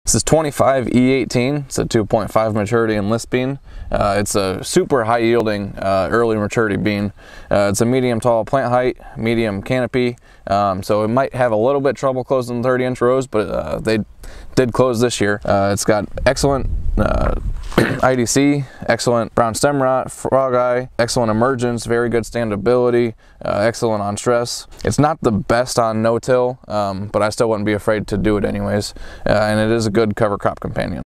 This is 25E18. It's a 2.5 maturity Enlist bean. It's a super high yielding early maturity bean. It's a medium tall plant height, medium canopy, so it might have a little bit trouble closing 30-inch rows, but they did close this year. It's got excellent IDC, excellent brown stem rot, frog eye, excellent emergence, very good standability, excellent on stress. It's not the best on no-till, but I still wouldn't be afraid to do it anyways, and it is a good cover crop companion.